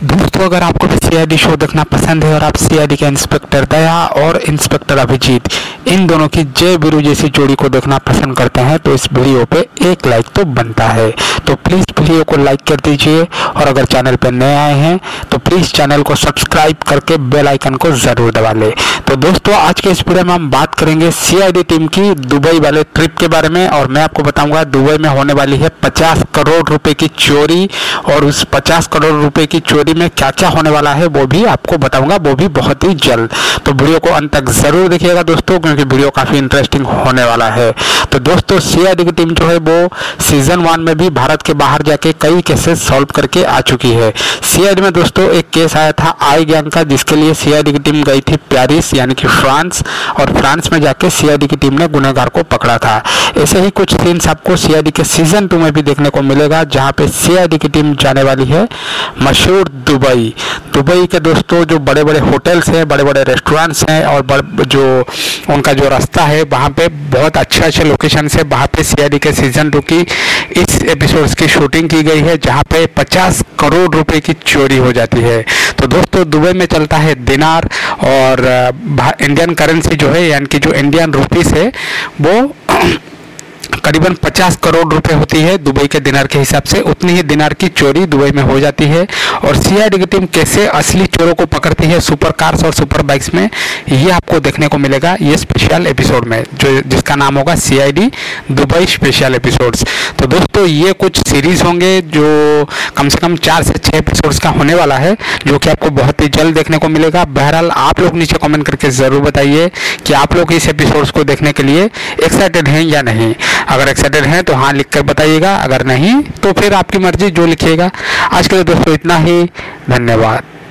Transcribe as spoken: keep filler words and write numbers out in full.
दोस्तों, अगर आपको भी सीआईडी शो देखना पसंद है और आप सीआईडी के इंस्पेक्टर दया और इंस्पेक्टर अभिजीत इन दोनों की जय वीरू जैसी जोड़ी को देखना पसंद करते हैं तो इस वीडियो पे एक लाइक तो बनता है। तो प्लीज़ वीडियो को लाइक कर दीजिए और अगर चैनल पे नए आए हैं तो प्लीज़ चैनल को सब्सक्राइब करके बेल आइकन को ज़रूर दबा लें। तो दोस्तों, आज के इस वीडियो में हम बात करेंगे सीआईडी टीम की दुबई वाले ट्रिप के बारे में और मैं आपको बताऊँगा दुबई में होने वाली है पचास करोड़ रुपये की चोरी और उस पचास करोड़ रुपये की चोरी में क्या क्या होने वाला है वो भी आपको बताऊंगा, वो भी बहुत ही जल्द। तो वीडियो को अंत तक जरूर देखिएगा दोस्तों, क्योंकि वीडियो काफी इंटरेस्टिंग होने वाला है। तो दोस्तों, सीआईडी की टीम जो है वो सीजन वन में भी भारत के बाहर जाके कई केसेस सॉल्व करके आ चुकी है। सीआईडी में दोस्तों एक केस आया था आई गैंग का, जिसके लिए सीआईडी की टीम गई थी पेरिस यानी कि फ्रांस, और फ्रांस में जाके सीआईडी की टीम ने गुनहगार को पकड़ा था। ऐसे ही कुछ सीन्स आपको सीआईडी के सीजन टू में भी देखने को मिलेगा, जहाँ पे सीआईडी की टीम जाने वाली है मशहूर दुबई। दुबई के दोस्तों जो बड़े बड़े होटल्स हैं, बड़े बड़े रेस्टोरेंट्स हैं और बड़, जो उनका जो रास्ता है वहाँ पे बहुत अच्छे अच्छे लोकेशन है। वहाँ पे सीआईडी के सीजन टू की इस एपिसोड्स की शूटिंग की गई है, जहाँ पे पचास करोड़ रुपए की चोरी हो जाती है। तो दोस्तों, दुबई में चलता है दिनार और इंडियन करेंसी जो है यानी कि जो इंडियन रुपीस है वो करीबन पचास करोड़ रुपए होती है दुबई के दिनार के हिसाब से। उतनी ही दिनार की चोरी दुबई में हो जाती है और सीआईडी की टीम कैसे असली चोरों को पकड़ती है सुपर कार्स और सुपर बाइक्स में, ये आपको देखने को मिलेगा ये स्पेशल एपिसोड में, जो जिसका नाम होगा सीआईडी दुबई स्पेशल एपिसोड्स। तो दोस्तों, ये कुछ सीरीज होंगे जो कम से कम चार से छः एपिसोड्स का होने वाला है, जो कि आपको बहुत ही जल्द देखने को मिलेगा। बहरहाल आप लोग नीचे कमेंट करके ज़रूर बताइए कि आप लोग इस एपिसोड्स को देखने के लिए एक्साइटेड हैं या नहीं। अगर एक्साइटेड हैं तो हाँ लिख कर बताइएगा, अगर नहीं तो फिर आपकी मर्जी, जो लिखिएगा। आज के लिए दोस्तों इतना ही, धन्यवाद।